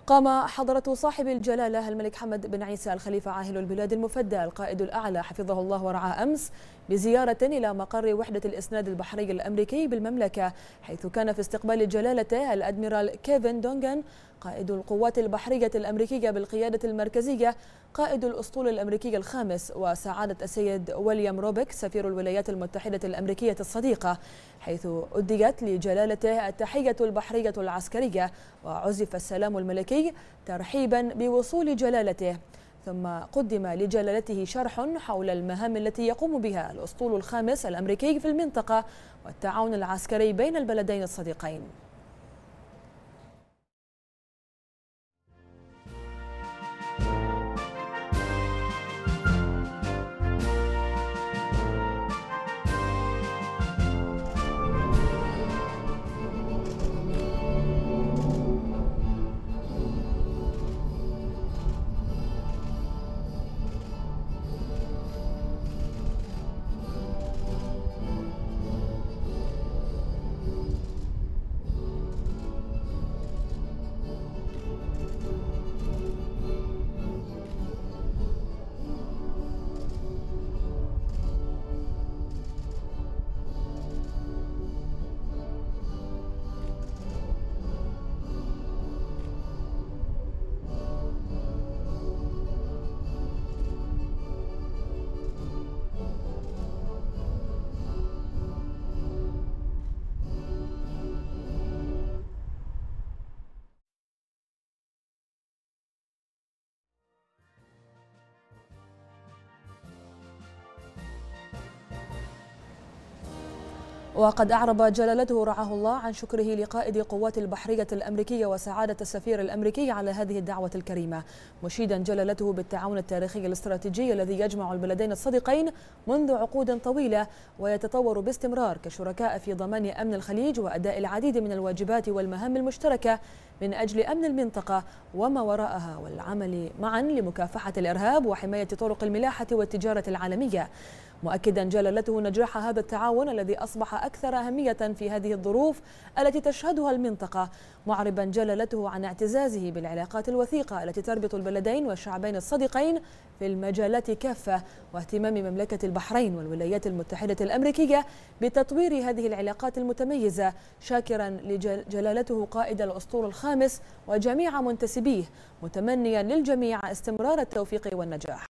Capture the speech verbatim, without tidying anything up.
قام حضرة صاحب الجلالة الملك حمد بن عيسى الخليفة عاهل البلاد المفدى القائد الأعلى حفظه الله ورعاه أمس بزيارة إلى مقر وحدة الإسناد البحري الأمريكي بالمملكة، حيث كان في استقبال جلالته الأدميرال كيفن دونغان قائد القوات البحرية الأمريكية بالقيادة المركزية قائد الأسطول الأمريكي الخامس وسعادة السيد ويليام روبك سفير الولايات المتحدة الأمريكية الصديقة، حيث أديت لجلالته التحية البحرية العسكرية وعزف السلام الملكي ترحيبا بوصول جلالته. ثم قدم لجلالته شرح حول المهام التي يقوم بها الأسطول الخامس الأمريكي في المنطقة والتعاون العسكري بين البلدين الصديقين. وقد أعرب جلالته رعاه الله عن شكره لقائد قوات البحرية الأمريكية وسعادة السفير الأمريكي على هذه الدعوة الكريمة، مشيدا جلالته بالتعاون التاريخي الاستراتيجي الذي يجمع البلدين الصديقين منذ عقود طويلة ويتطور باستمرار كشركاء في ضمان أمن الخليج وأداء العديد من الواجبات والمهام المشتركة من أجل أمن المنطقة وما وراءها والعمل معا لمكافحة الإرهاب وحماية طرق الملاحة والتجارة العالمية، مؤكدا جلالته نجاح هذا التعاون الذي أصبح أكثر أهمية في هذه الظروف التي تشهدها المنطقة، معربا جلالته عن اعتزازه بالعلاقات الوثيقة التي تربط البلدين والشعبين الصديقين في المجالات كافة، واهتمام مملكة البحرين والولايات المتحدة الأمريكية بتطوير هذه العلاقات المتميزة، شاكرا لجلالته قائد الأسطول الخامس وجميع منتسبيه، متمنيا للجميع استمرار التوفيق والنجاح.